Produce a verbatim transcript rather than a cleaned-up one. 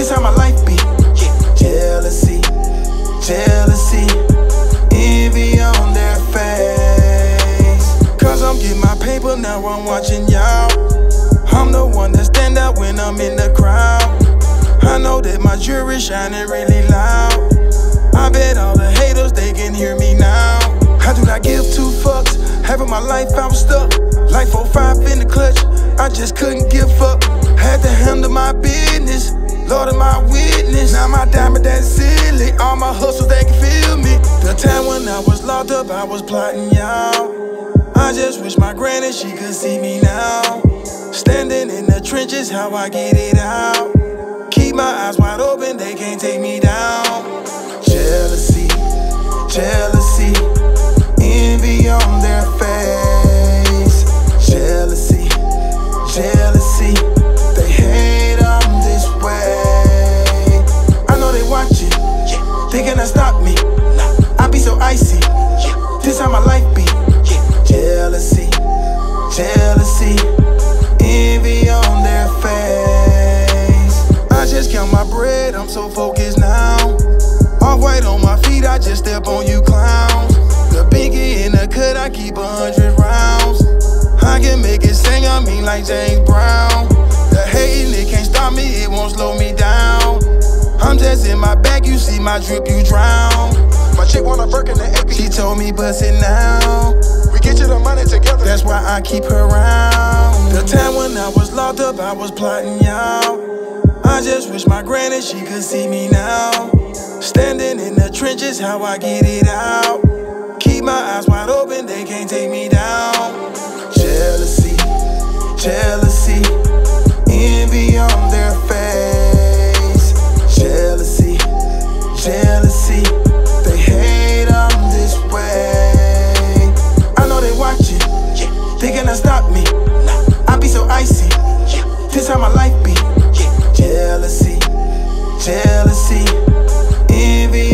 This how my life be. Jealousy, jealousy, envy on their face. Cause I'm getting my paper, now I'm watching y'all. I'm the one that stand out when I'm in the crowd. I know that my jewelry shining really loud. I bet all the haters, they can hear me now. I do not give two fucks. Having my life, I was stuck. Life oh five in the clutch, I just couldn't give up. Had to handle my business, Lord is my witness. Now my diamond that silly, all my hustles, they can feel me. The time when I was locked up, I was plotting y'all. I just wish my granny, she could see me now. Standing in the trenches, how I get it out. Keep my eyes wide open, they can't take me down. Jealousy, jealousy, envy on their face. Jealousy, jealousy, they hate I'm this way. I know they watching, they cannot stop me. I be so icy, this how my life be. Jealousy, jealousy, envy on their face. I just count my bread, I'm so focused now. Off-white on my feet, I just step on you clowns. The binky in the cut, I keep a hundred rounds. I can make it sing, I mean like James Brown. The hating, it can't stop me, it won't slow me down. I'm just in my bag, you see my drip, you drown. My chick wanna work in the A P, she told me bust it now. We get you the money together, that's why I keep her around. The time when I was locked up, I was plotting y'all. I just wish my granny, she could see me now. Standing in the trenches, how I get it out. Keep my eyes wide open, they can't take me down. Jealousy, jealousy, envy on their face. Jealousy, jealousy, they hate I'm this way. I know they watching, they cannot stop me. I be so icy, this how my life be. Jealousy, jealousy, envy